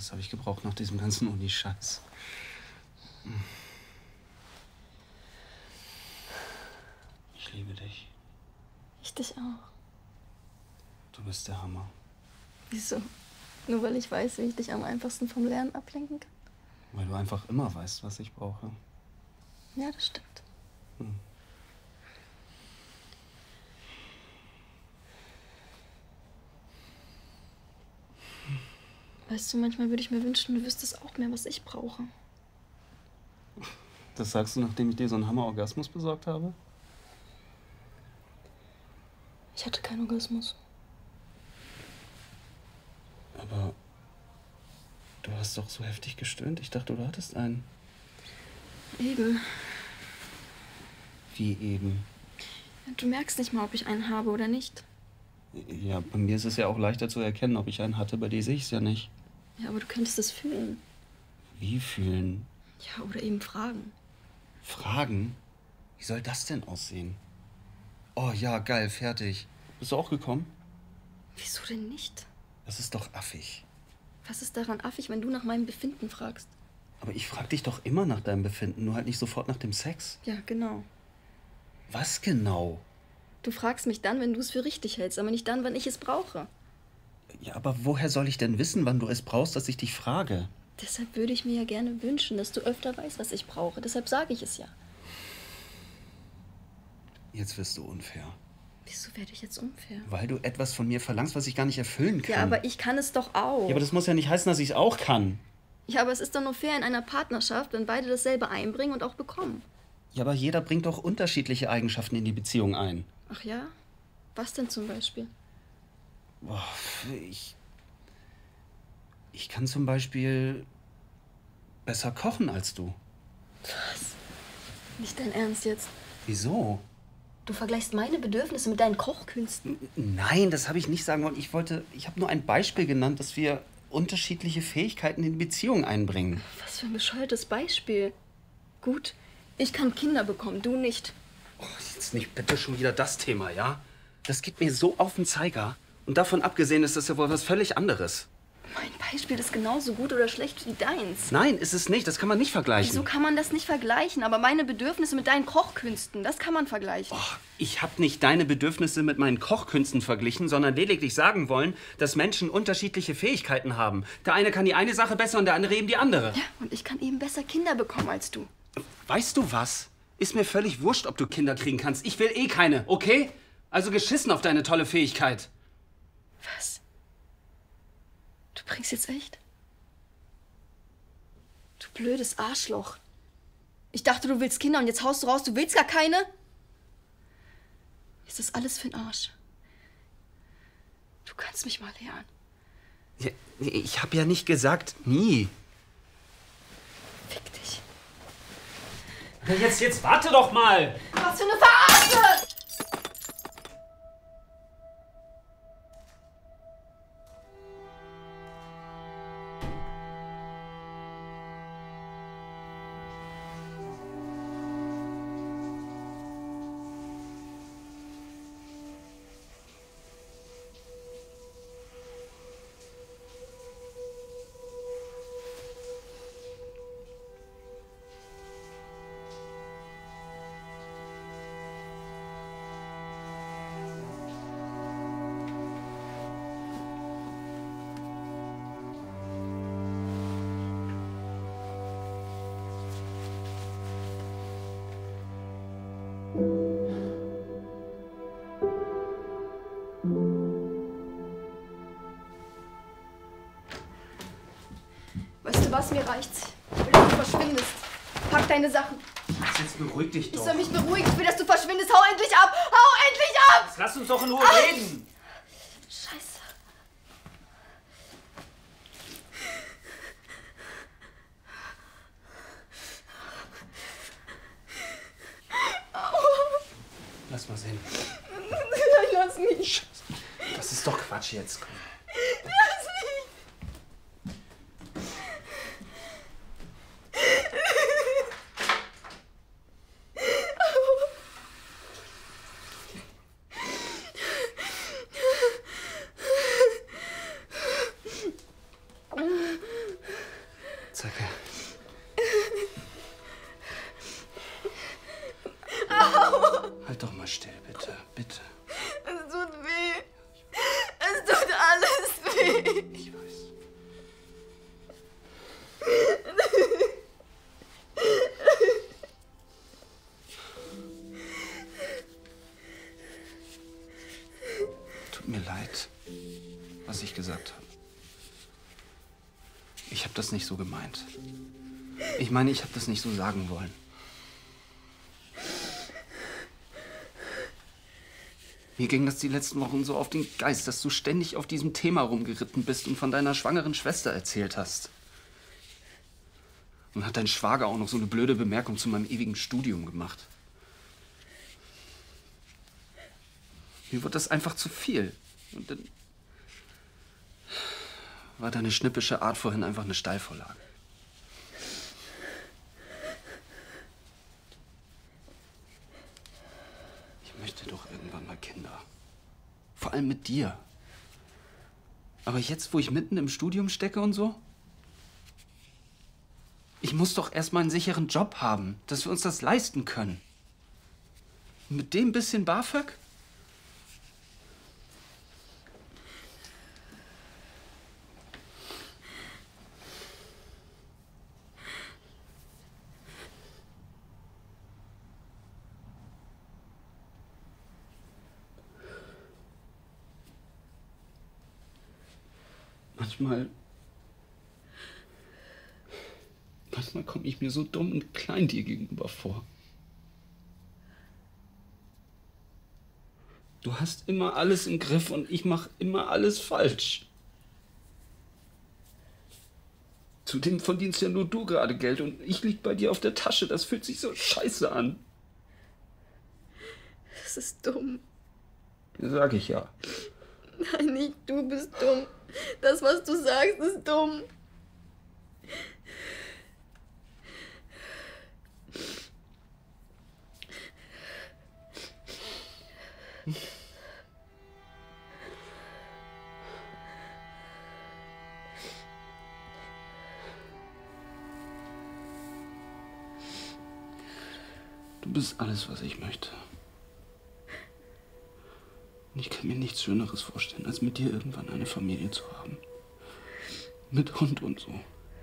das habe ich gebraucht nach diesem ganzen Uni-Scheiß. Ich liebe dich. Ich dich auch. Du bist der Hammer. Wieso? Nur weil ich weiß, wie ich dich am einfachsten vom Lernen ablenken kann? Weil du einfach immer weißt, was ich brauche. Ja, das stimmt. Weißt du, manchmal würde ich mir wünschen, du wüsstest auch mehr, was ich brauche. Das sagst du, nachdem ich dir so einen Hammer-Orgasmus besorgt habe? Ich hatte keinen Orgasmus. Aber du hast doch so heftig gestöhnt. Ich dachte, du hattest einen. Eben. Wie eben? Du merkst nicht mal, ob ich einen habe oder nicht. Ja, bei mir ist es ja auch leichter zu erkennen, ob ich einen hatte. Bei dir sehe ich es ja nicht. Ja, aber du könntest es fühlen. Wie fühlen? Ja, oder eben fragen. Fragen? Wie soll das denn aussehen? Oh ja, geil, fertig. Bist du auch gekommen? Wieso denn nicht? Das ist doch affig. Was ist daran affig, wenn du nach meinem Befinden fragst? Aber ich frag dich doch immer nach deinem Befinden, nur halt nicht sofort nach dem Sex. Ja, genau. Was genau? Du fragst mich dann, wenn du es für richtig hältst, aber nicht dann, wenn ich es brauche. Ja, aber woher soll ich denn wissen, wann du es brauchst, dass ich dich frage? Deshalb würde ich mir ja gerne wünschen, dass du öfter weißt, was ich brauche. Deshalb sage ich es ja. Jetzt wirst du unfair. Wieso werde ich jetzt unfair? Weil du etwas von mir verlangst, was ich gar nicht erfüllen kann. Ja, aber ich kann es doch auch. Ja, aber das muss ja nicht heißen, dass ich es auch kann. Ja, aber es ist doch nur fair in einer Partnerschaft, wenn beide dasselbe einbringen und auch bekommen. Ja, aber jeder bringt doch unterschiedliche Eigenschaften in die Beziehung ein. Ach ja? Was denn zum Beispiel? Boah, ich kann zum Beispiel besser kochen als du. Was? Nicht dein Ernst jetzt? Wieso? Du vergleichst meine Bedürfnisse mit deinen Kochkünsten? Nein, das habe ich nicht sagen wollen. Ich habe nur ein Beispiel genannt, dass wir unterschiedliche Fähigkeiten in die Beziehung einbringen. Was für ein bescheuertes Beispiel. Gut, ich kann Kinder bekommen, du nicht. Oh, jetzt nicht bitte schon wieder das Thema, ja? Das geht mir so auf den Zeiger. Und davon abgesehen ist das ja wohl was völlig anderes. Mein Beispiel ist genauso gut oder schlecht wie deins. Nein, ist es nicht. Das kann man nicht vergleichen. Wieso kann man das nicht vergleichen? Aber meine Bedürfnisse mit deinen Kochkünsten, das kann man vergleichen. Oh, ich habe nicht deine Bedürfnisse mit meinen Kochkünsten verglichen, sondern lediglich sagen wollen, dass Menschen unterschiedliche Fähigkeiten haben. Der eine kann die eine Sache besser und der andere eben die andere. Ja, und ich kann eben besser Kinder bekommen als du. Weißt du was? Ist mir völlig wurscht, ob du Kinder kriegen kannst. Ich will eh keine, okay? Also geschissen auf deine tolle Fähigkeit. Was? Du bringst jetzt echt? Du blödes Arschloch. Ich dachte, du willst Kinder und jetzt haust du raus, du willst gar keine? Ist das alles für ein Arsch? Du kannst mich mal lernen. Ja, ich habe ja nicht gesagt, nie. Fick dich. Jetzt warte doch mal! Was für eine Verarsche! Weißt du was, mir reicht's. Ich will, dass du verschwindest. Pack deine Sachen. Jetzt beruhig dich Ich doch. soll mich beruhigen. Ich will, dass du verschwindest. Hau endlich ab! Hau endlich ab! Jetzt lass uns doch in Ruhe reden. Scheiße. Lass mal sehen. Lass mich. Das ist doch Quatsch jetzt. Komm. Lass mich. Zacke. Halt doch mal still, bitte, bitte. Es tut weh. Es tut alles weh. Ich weiß. Tut mir leid, was ich gesagt habe. Ich habe das nicht so gemeint. Ich meine, ich habe das nicht so sagen wollen. Mir ging das die letzten Wochen so auf den Geist, dass du ständig auf diesem Thema rumgeritten bist und von deiner schwangeren Schwester erzählt hast. Und hat dein Schwager auch noch so eine blöde Bemerkung zu meinem ewigen Studium gemacht. Mir wurde das einfach zu viel. Und dann war deine schnippische Art vorhin einfach eine Steilvorlage. Ich möchte doch irgendwann mal Kinder. Vor allem mit dir. Aber jetzt, wo ich mitten im Studium stecke und so? Ich muss doch erst mal einen sicheren Job haben, dass wir uns das leisten können. Und mit dem bisschen BAföG? Manchmal komme ich mir so dumm und klein dir gegenüber vor. Du hast immer alles im Griff und ich mache immer alles falsch. Zudem verdienst ja nur du gerade Geld und ich lieg bei dir auf der Tasche. Das fühlt sich so scheiße an. Das ist dumm. Sag ich ja. Nein, nicht du bist dumm. Das, was du sagst, ist dumm. Du bist alles, was ich möchte. Und ich kann mir nichts Schöneres vorstellen, als mit dir irgendwann eine Familie zu haben. Mit Hund und so.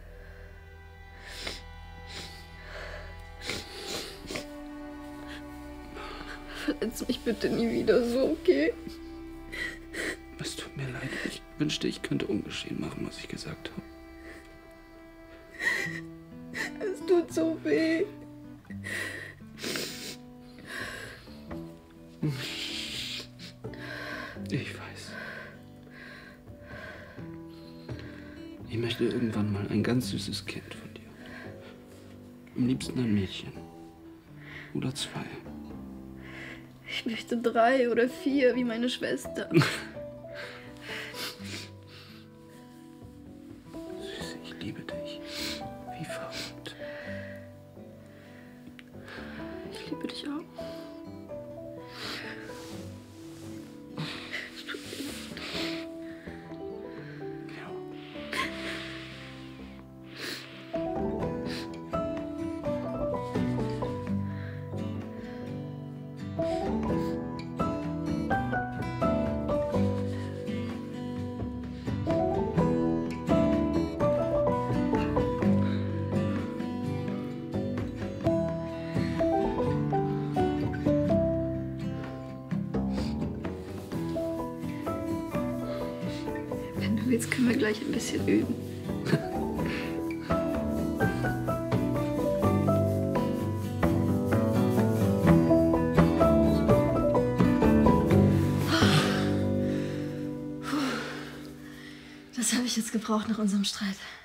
Verletz mich bitte nie wieder so, okay? Es tut mir leid. Ich wünschte, ich könnte ungeschehen machen, was ich gesagt habe. Es tut so weh. Ich weiß. Ich möchte irgendwann mal ein ganz süßes Kind von dir. Am liebsten ein Mädchen. Oder 2. Ich möchte 3 oder 4, wie meine Schwester. Süße, ich liebe dich. Wie verrückt. Ich liebe dich auch. Wenn du willst, können wir gleich ein bisschen üben. Das habe ich jetzt gebraucht nach unserem Streit.